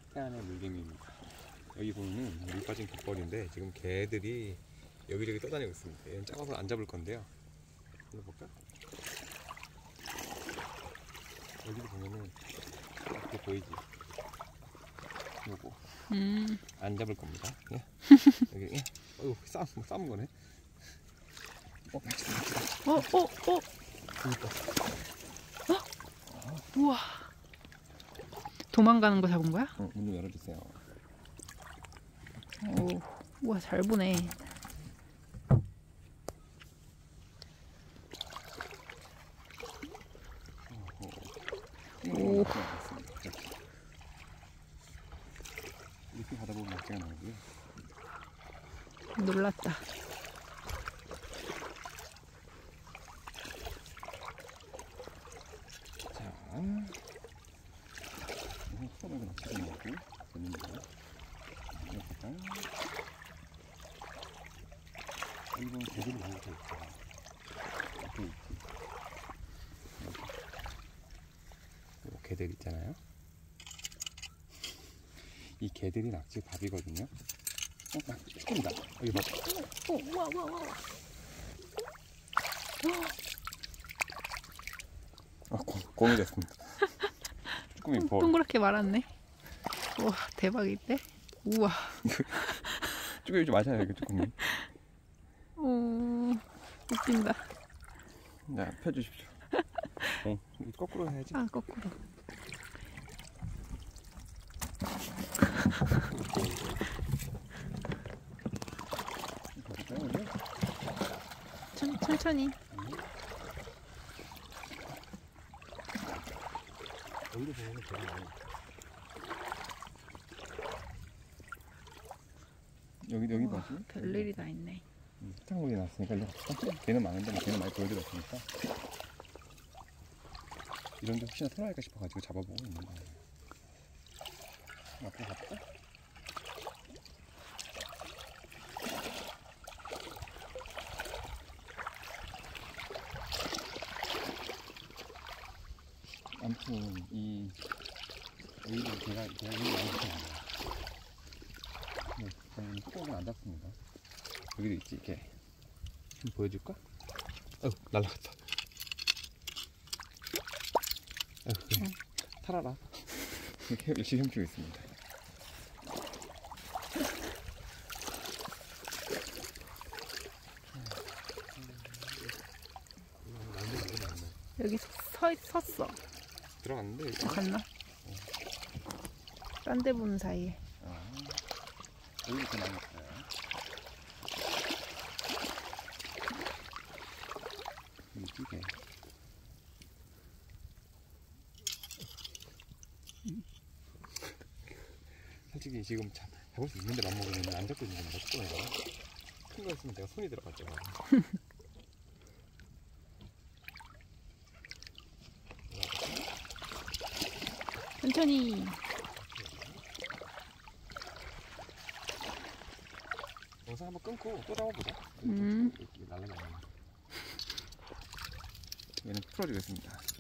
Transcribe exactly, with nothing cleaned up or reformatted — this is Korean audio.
태안의 물개미입니다. 여기 보면은 물 빠진 갯벌인데 지금 개들이 여기저기 떠다니고 있습니다. 얘는 작아서 안 잡을 건데요. 불러볼까? 여기도 보면은 이렇게 보이지? 요거 음. 안 잡을 겁니다. 예? 여기 예? 어휴 싸움 싸움 거네. 어, 어, 어, 어. 그니까. 어? 우와. 도망가는 거 잡은 거야? 어, 문 좀 열어주세요. 오, 우와 잘 보네. 오. 이렇게 가다 보면 낙지가 나오고요. 놀랐다. 자, 이거 소금을 낙지가 나오고 재밌네요. 이렇게 일본 개들이 많이 돼 있죠. 이렇게 있지. 요 개들 있잖아요. 이 개들이 낙지 밥이거든요. 어, 나 조금이다. 여기 봐. 오, 우와, 우와, 우와. 아, 공, 공이 됐습니다. 조금이 벌. 동그랗게 말았네. 우와, 대박인데? 우와. 조금이 좀 맞아요, 이거 조금이. 오, 웃긴다. 자, 펴주십시오. 어, 거꾸로 해야지. 아, 거꾸로. 천, 천천히. 여기도 보면 되게 많이. 여기 여기 우와, 봐지. 별일이 다 있네. 해탕물이 났으니까 일로 갑시다. 걔는 많은데 뭐 걔는 많이 보여드렸으니까 이런 게 혹시나 털어갈까 싶어가지고 잡아보고 있는 거예요. 앞으로 갈까? 아무튼 이 여기도 제가 제가 여기 많이 붙여놨네요. 네, 저는 뚜껑은 안 닫습니다. 여기도 있지 이렇게. 좀 보여줄까? 어휴 날라갔다. 어휴 그래. 응. 탈아라. 이렇게 열심히 훔치고 있습니다. 여기 서, 섰어. 들어갔는데 여기. 어, 갔나? 어. 딴 데 보는 사이에. 아, 여기도 더 많이 있어요. 여기 두 개. 솔직히 지금 잡, 잡을 수 있는데 맘먹으면 안 잡고 있는 건 못 보여요. 큰 거 있으면 내가 손이 들어갔죠. 천천히. 영상 한번 끊고 또 잡아보자. 음. 날라가네. 얘는 풀어주겠습니다.